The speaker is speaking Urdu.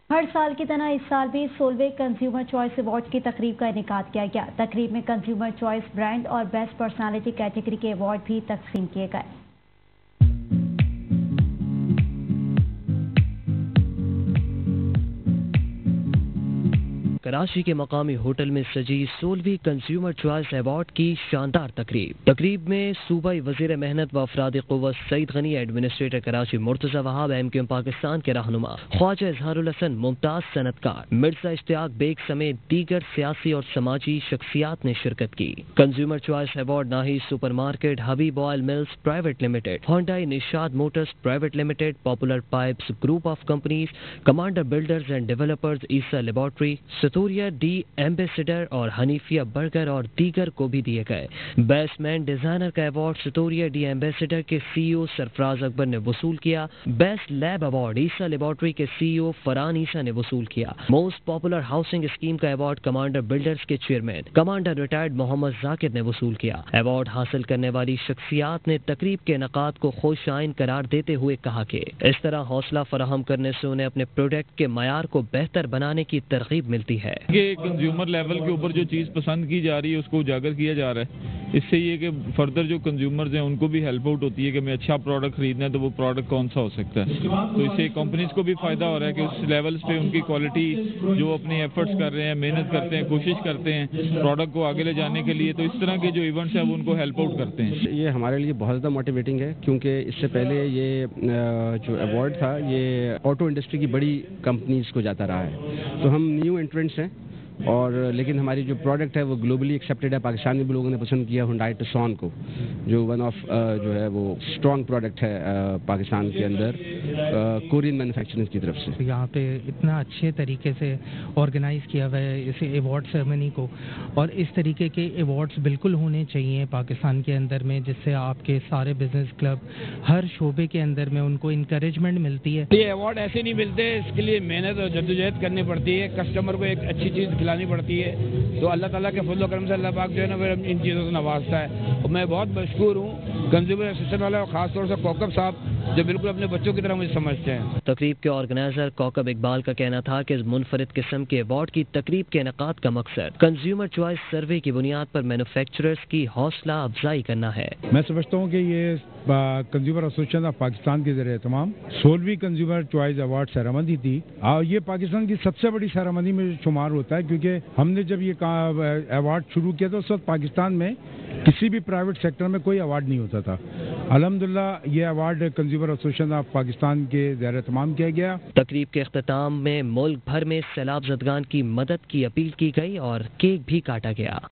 ہر سال کی طرح اس سال بھی 16ویں کنزیومر چوائس ایوارڈ کی تقریب کا انعقاد کیا گیا۔ تقریب میں کنزیومر چوائس برانڈ اور بیسٹ پرسنالٹی کیٹیگری کے ایوارڈ بھی تقسیم کیے گئے۔ کراچی کے مقامی ہوٹل میں سجی 16ویں کنزیومر چوائس ایوارڈ کی شاندار تقریب میں صوبائی وزیر محنت و افراد قوت سعید غنی، ایڈمنسٹریٹر کراچی مرتضی وہاب، MQM پاکستان کے رہنما خواجہ اظہار الحسن، ممتاز صنعتکار مرزا اشتیاق بیگ سمیت دیگر سیاسی اور سماجی شخصیات نے شرکت کی۔ کنزیومر چوائس ایوارڈ ناہی super market, Habib oil mills private limited, Hyundai Nishat motors private limited, popular pipes group of companies, commander builders and developers, Essa laboratory, ستوریا ڈی ایمبیسڈر اور حنیفیہ برگر اور دیگر کو بھی دیے گئے۔ بیسٹ مین ڈیزائنر کا ایوارڈ ستوریا ڈی ایمبیسڈر کے CEO سرفراز اکبر نے وصول کیا۔ Best lab award Essa laboratory کے CEO فرحان عیسیٰ نے وصول کیا۔ موسٹ پاپولر ہاؤسنگ اسکیم کا ایوارڈ کمانڈر بلڈرز کے chairman commander retired Muhammad Zakir نے وصول کیا۔ ایوارڈ حاصل کرنے والی شخصیات نے تقریب کے انعقاد کو خوش آئند قرار دیتے ہوئے کہا کہ اس طرح حوصلہ فراہم کرنے سے انہیں اپنے پروڈکٹ کے معیار کو بہتر بنانے کی ترغیب ملتی ہے۔ کنزیومر لیول کے اوپر جو چیز پسند کی جا رہی ہے اس کو اجاگر کیا جا رہا ہے۔ اس سے یہ کہ فردر جو کنزیومرز ہیں ان کو بھی ہیلپ آؤٹ ہوتی ہے کہ ہمیں اچھا پروڈکٹ خریدنا ہے تو وہ پروڈکٹ کون سا ہو سکتا ہے، تو اس سے کمپنیز کو بھی فائدہ ہو رہا ہے کہ اس لیولز پہ ان کی کوالٹی جو اپنی ایفرٹس کر رہے ہیں، محنت کرتے ہیں، کوشش کرتے ہیں پروڈکٹ کو آگے لے جانے کے لیے، تو اس طرح کے جو ایونٹس ہیں وہ ان کو ہیلپ آؤٹ کرتے ہیں۔ یہ ہمارے لیے بہت زیادہ موٹیویٹنگ ہے کیونکہ اس سے پہلے یہ جو ایوارڈ تھا یہ آٹو انڈسٹری کی بڑی کمپنیز کو جاتا رہا ہے، تو ہم نیو انٹرنٹس ہیں اور لیکن ہماری جو پروڈکٹ ہے وہ گلوبلی ایکسیپٹیڈ ہے۔ پاکستان میں بھی لوگوں نے پسند کیا ہنڈائی ٹسان کو، جو ون آف جو ہے وہ اسٹرانگ پروڈکٹ ہے پاکستان کے اندر کورین مینوفیکچرنگ کی طرف سے۔ یہاں پہ اتنا اچھے طریقے سے آرگنائز کیا ہوا ہے اس ایوارڈ سیرمنی کو، اور اس طریقے کے ایوارڈز بالکل ہونے چاہیے پاکستان کے اندر میں، جس سے آپ کے سارے بزنس کلب ہر شعبے کے اندر میں ان کو انکریجمنٹ ملتی ہے۔ یہ ایوارڈ ایسے نہیں ملتے، اس کے لیے محنت اور جدوجہد کرنی پڑتی ہے، کسٹمر کو ایک اچھی چیز کھلانی پڑتی ہے، تو اللہ تعالیٰ کے فضل و کرم سے اللہ پاک جو ہے نا پھر ان چیزوں سے نوازتا ہے، اور میں بہت مشکور ہوں کنزیومر ایسوسیشن والے اور خاص طور سے کوکب صاحب جو بالکل اپنے بچوں کی طرح مجھے سمجھتے ہیں۔ تقریب کے آرگنائزر کوکب اقبال کا کہنا تھا کہ اس منفرد قسم کے ایوارڈ کی تقریب کے انعقاد کا مقصد کنزیومر چوائس سروے کی بنیاد پر مینوفیکچررز کی حوصلہ افزائی کرنا ہے۔ میں سمجھتا ہوں کہ یہ کنزیومر ایسوسیشن آف پاکستان کے ذریعے تمام 16ویں کنزیومر چوائس ایوارڈ سیرامنی تھی، اور یہ پاکستان کی سب سے بڑی سیرامنی میں شمار ہوتا ہے، کیونکہ ہم نے جب یہ ایوارڈ شروع کیا تو اس وقت پاکستان میں کسی بھی پرائیویٹ سیکٹر میں کوئی ایوارڈ نہیں ہوتا تھا۔ الحمدللہ یہ award consumer association of Pakistan کے زیر اہتمام کیا گیا۔ تقریب کے اختتام میں ملک بھر میں سیلاب زدگان کی مدد کی اپیل کی گئی اور کیک بھی کاٹا گیا۔